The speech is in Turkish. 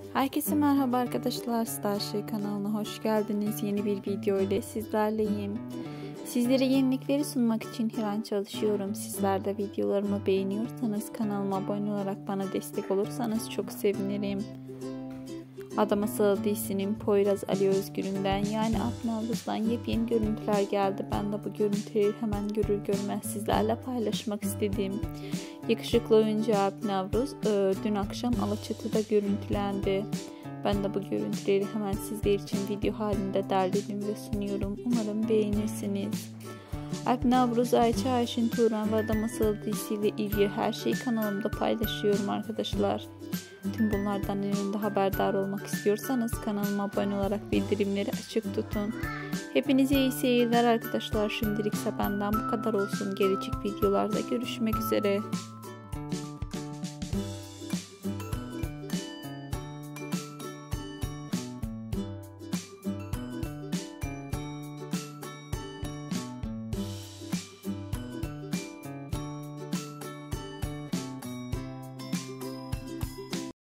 Herkese merhaba arkadaşlar, Starship kanalına hoş geldiniz. Yeni bir video ile sizlerleyim. Sizlere yenilikleri sunmak için her an çalışıyorum. Sizler de videolarımı beğeniyorsanız kanalıma abone olarak bana destek olursanız çok sevinirim. Adam Asıl dizisinin Poyraz Ali Özgür'ünden yani Alp Navruz'dan yepyeni görüntüler geldi. Ben de bu görüntüleri hemen görür görmez sizlerle paylaşmak istedim. Yakışıklı oyuncu Alp Navruz dün akşam Alaçatı'da görüntülendi. Ben de bu görüntüleri hemen sizler için video halinde derledim ve sunuyorum. Umarım beğenirsiniz. Alp Navruz, Ayça Ayşin Turan ve Adam Asıl dizisiyle ilgili her şeyi kanalımda paylaşıyorum arkadaşlar. Tüm bunlardan önünde haberdar olmak istiyorsanız kanalıma abone olarak bildirimleri açık tutun. Hepinize iyi seyirler arkadaşlar. Şimdilikse benden bu kadar olsun. Gelecek videolarda görüşmek üzere.